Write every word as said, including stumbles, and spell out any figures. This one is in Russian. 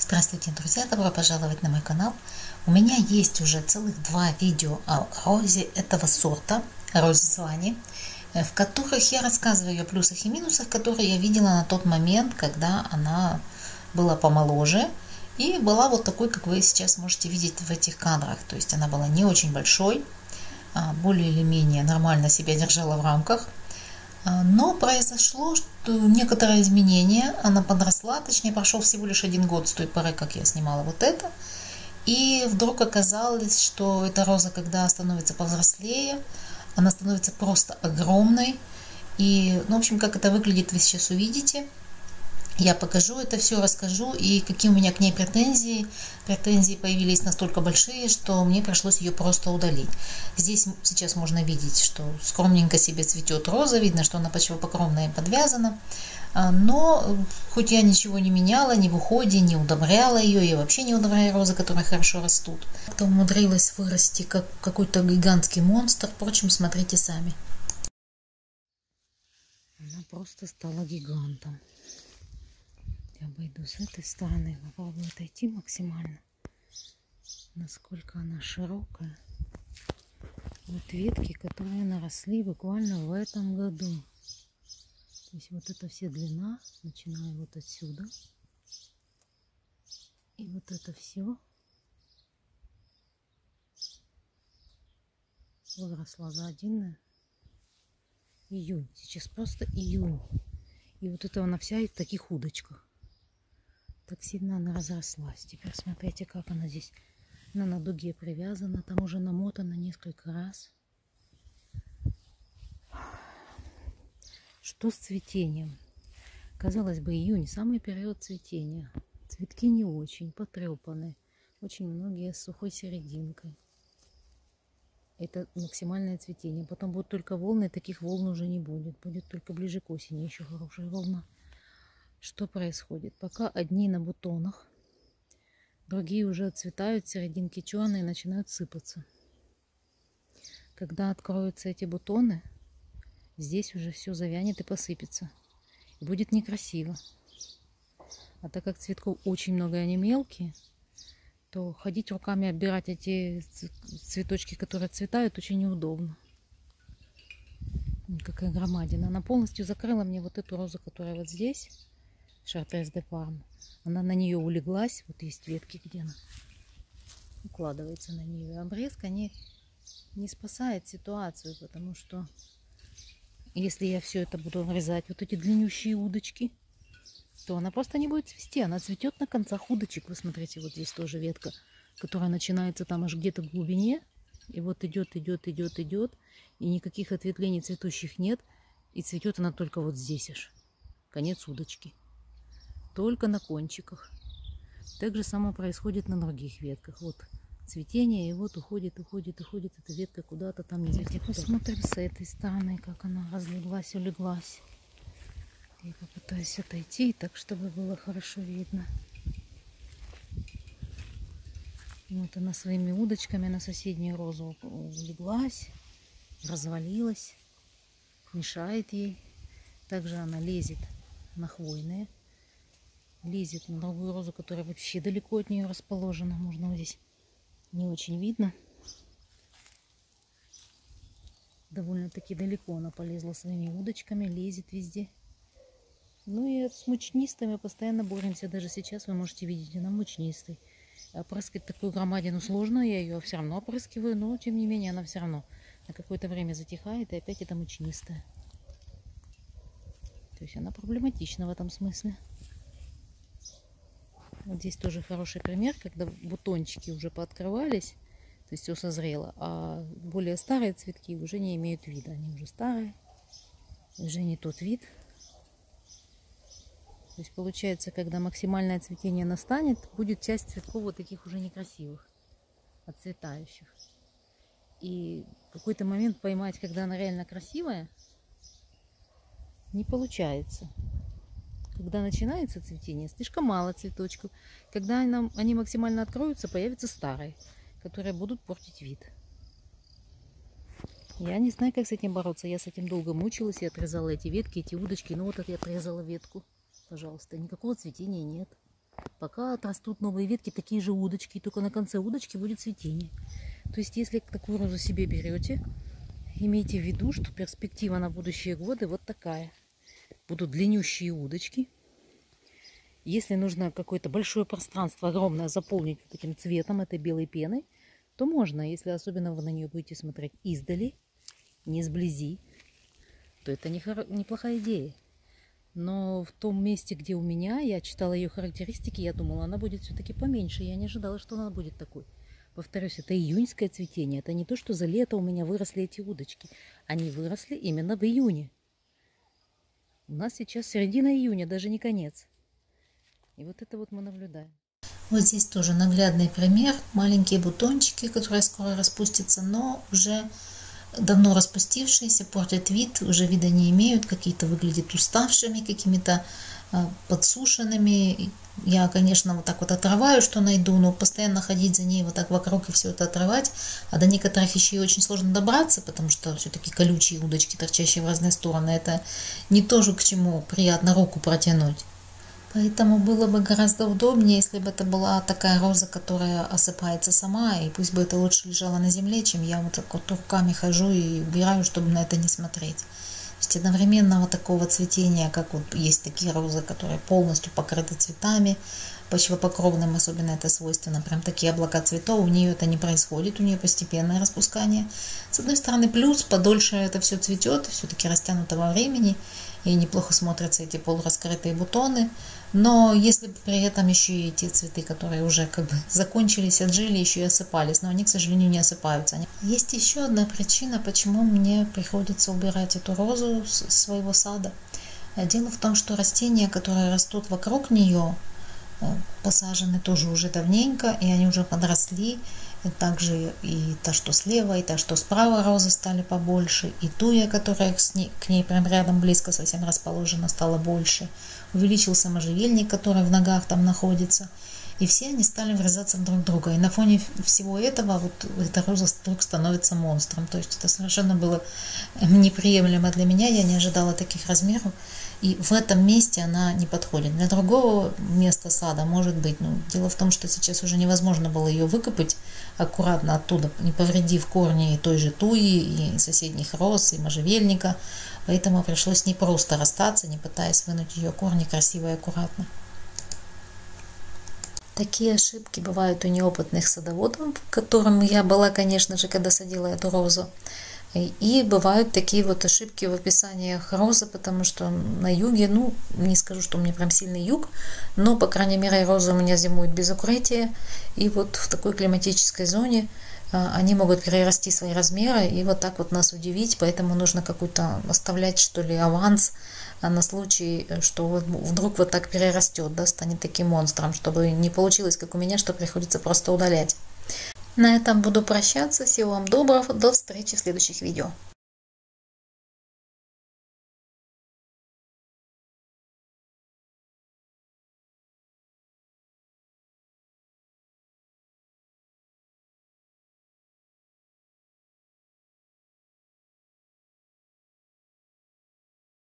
Здравствуйте, друзья! Добро пожаловать на мой канал. У меня есть уже целых два видео о розе этого сорта, розе Свани, в которых я рассказываю о плюсах и минусах, которые я видела на тот момент, когда она была помоложе и была вот такой, как вы сейчас можете видеть в этих кадрах. То есть она была не очень большой, более или менее нормально себя держала в рамках. Но произошло что некоторое изменение, она подросла, точнее прошел всего лишь один год с той поры, как я снимала вот это. И вдруг оказалось, что эта роза, когда становится повзрослее, она становится просто огромной. И, ну, в общем, как это выглядит, вы сейчас увидите. Я покажу это все, расскажу, и какие у меня к ней претензии. Претензии появились настолько большие, что мне пришлось ее просто удалить. Здесь сейчас можно видеть, что скромненько себе цветет роза, видно, что она почвопокровная и подвязана. Но хоть я ничего не меняла, ни в уходе, не удобряла ее, я вообще не удобряю розы, которые хорошо растут. Как-то умудрилась вырасти как какой-то гигантский монстр. Впрочем, смотрите сами. Она просто стала гигантом. Я обойду с этой стороны, попробую отойти максимально, насколько она широкая. Вот ветки, которые наросли буквально в этом году. То есть вот это вся длина, начиная вот отсюда. И вот это все выросла за один июнь. Сейчас просто июнь. И вот это она вся в таких удочках. Так сильно она разрослась. Теперь смотрите, как она здесь. Она на дуге привязана. Там уже намотана несколько раз. Что с цветением? Казалось бы, июнь, самый период цветения. Цветки не очень, потрепаны. Очень многие с сухой серединкой. Это максимальное цветение. Потом будут только волны, таких волн уже не будет. Будет только ближе к осени еще хорошая волна. Что происходит? Пока одни на бутонах, другие уже отцветают, серединки черные и начинают сыпаться. Когда откроются эти бутоны, здесь уже все завянет и посыпется. И будет некрасиво. А так как цветков очень много и они мелкие, то ходить руками отбирать эти цветочки, которые цветают, очень неудобно. Какая громадина. Она полностью закрыла мне вот эту розу, которая вот здесь. Шартрез де Парма. Она на нее улеглась. Вот есть ветки, где она укладывается на нее. И обрезка не, не спасает ситуацию, потому что если я все это буду нарезать, вот эти длиннющие удочки, то она просто не будет цвести. Она цветет на концах удочек. Вы смотрите, вот здесь тоже ветка, которая начинается там аж где-то в глубине. И вот идет, идет, идет, идет. И никаких ответвлений цветущих нет. И цветет она только вот здесь аж. Конец удочки. Только на кончиках. Так же самое происходит на других ветках. Вот цветение, и вот уходит, уходит, уходит эта ветка куда-то там. Давайте посмотрим с этой стороны, как она разлеглась, улеглась. Я попытаюсь отойти, так чтобы было хорошо видно. Вот она своими удочками на соседнюю розу улеглась, развалилась, мешает ей. Также она лезет на хвойные. Лезет на другую розу, которая вообще далеко от нее расположена. Можно вот здесь не очень видно. Довольно-таки далеко она полезла своими удочками, лезет везде. Ну и с мучнистыми постоянно боремся. Даже сейчас вы можете видеть, она мучнистый. Опрыскать такую громадину сложно, я ее все равно опрыскиваю, но тем не менее она все равно на какое-то время затихает, и опять это мучнистая. То есть она проблематична в этом смысле. Вот здесь тоже хороший пример, когда бутончики уже пооткрывались, то есть все созрело, а более старые цветки уже не имеют вида. Они уже старые, уже не тот вид. То есть получается, когда максимальное цветение настанет, будет часть цветков вот таких уже некрасивых, отцветающих. И в какой-то момент поймать, когда она реально красивая, не получается. Когда начинается цветение, слишком мало цветочков. Когда они максимально откроются, появятся старые, которые будут портить вид. Я не знаю, как с этим бороться. Я с этим долго мучилась и отрезала эти ветки, эти удочки. Ну вот я отрезала ветку. Пожалуйста, никакого цветения нет. Пока отрастут новые ветки, такие же удочки, только на конце удочки будет цветение. То есть, если такую розу себе берете, имейте в виду, что перспектива на будущие годы вот такая. Будут длиннющие удочки. Если нужно какое-то большое пространство, огромное, заполнить вот таким цветом, этой белой пеной, то можно. Если особенно вы на нее будете смотреть издали, не сблизи, то это неплохая идея. Но в том месте, где у меня, я читала ее характеристики, я думала, она будет все-таки поменьше. Я не ожидала, что она будет такой. Повторюсь, это июньское цветение. Это не то, что за лето у меня выросли эти удочки. Они выросли именно в июне. У нас сейчас середина июня, даже не конец. И вот это вот мы наблюдаем. Вот здесь тоже наглядный пример. Маленькие бутончики, которые скоро распустятся, но уже давно распустившиеся, портят вид, уже вида не имеют, какие-то выглядят уставшими, какими-то а, подсушенными. Я, конечно, вот так вот отрываю, что найду, но постоянно ходить за ней вот так вокруг и все это отрывать, а до некоторых еще и очень сложно добраться, потому что все-таки колючие удочки, торчащие в разные стороны, это не то же, к чему приятно руку протянуть. Поэтому было бы гораздо удобнее, если бы это была такая роза, которая осыпается сама, и пусть бы это лучше лежало на земле, чем я вот так вот руками хожу и убираю, чтобы на это не смотреть. То есть одновременного такого цветения, как вот есть такие розы, которые полностью покрыты цветами, почвопокровным особенно это свойственно, прям такие облака цветов, у нее это не происходит, у нее постепенное распускание. С одной стороны плюс, подольше это все цветет, все-таки растянуто во времени, и неплохо смотрятся эти полураскрытые бутоны. Но если бы при этом еще и те цветы, которые уже как бы закончились, отжили, еще и осыпались, но они, к сожалению, не осыпаются. Есть еще одна причина, почему мне приходится убирать эту розу с своего сада. Дело в том, что растения, которые растут вокруг нее, посажены тоже уже давненько, и они уже подросли. И также и та, что слева, и та, что справа розы стали побольше, и туя, которая к ней, к ней прям рядом близко совсем расположена, стала больше. Увеличился можжевельник, который в ногах там находится. И все они стали врезаться друг в друга. И на фоне всего этого вот эта роза вдруг становится монстром. То есть это совершенно было неприемлемо для меня. Я не ожидала таких размеров. И в этом месте она не подходит. Для другого места сада может быть. Но дело в том, что сейчас уже невозможно было ее выкопать аккуратно оттуда, не повредив корни и той же туи, и соседних роз, и можжевельника. Поэтому пришлось с ней просто расстаться, не пытаясь вынуть ее корни красиво и аккуратно. Такие ошибки бывают у неопытных садоводов, которым я была, конечно же, когда садила эту розу. И бывают такие вот ошибки в описаниях розы, потому что на юге, ну, не скажу, что у меня прям сильный юг, но, по крайней мере, розы у меня зимуют без укрытия. И вот в такой климатической зоне они могут перерасти свои размеры и вот так вот нас удивить. Поэтому нужно какую-то оставлять, что ли, аванс на случай, что вдруг вот так перерастет, да, станет таким монстром, чтобы не получилось, как у меня, что приходится просто удалять. На этом буду прощаться. Всего вам доброго. До встречи в следующих видео.